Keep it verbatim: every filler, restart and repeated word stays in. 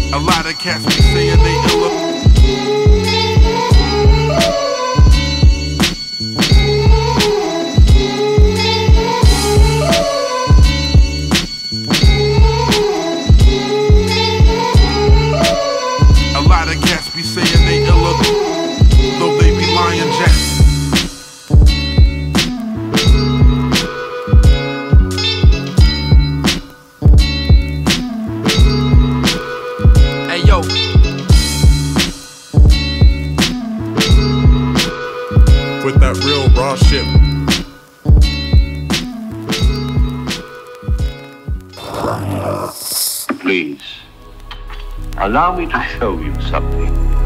A lot of cats be saying they illa. A lot of cats be saying they illa, though they be lying jacks. Yo, with that real raw shit. Please, allow me to show you something.